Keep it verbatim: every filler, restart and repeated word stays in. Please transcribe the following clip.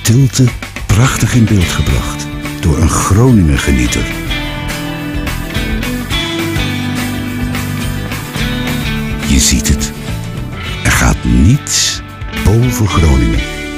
stilte prachtig in beeld gebracht door een Groninger genieter. Je ziet het. Er gaat niets boven Groningen.